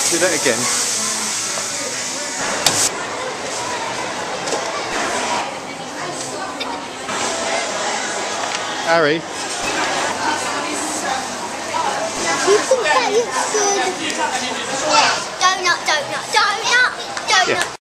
Do that again. Ari. You think that looks good? Yeah. Donut, donut, donut, donut. Yeah.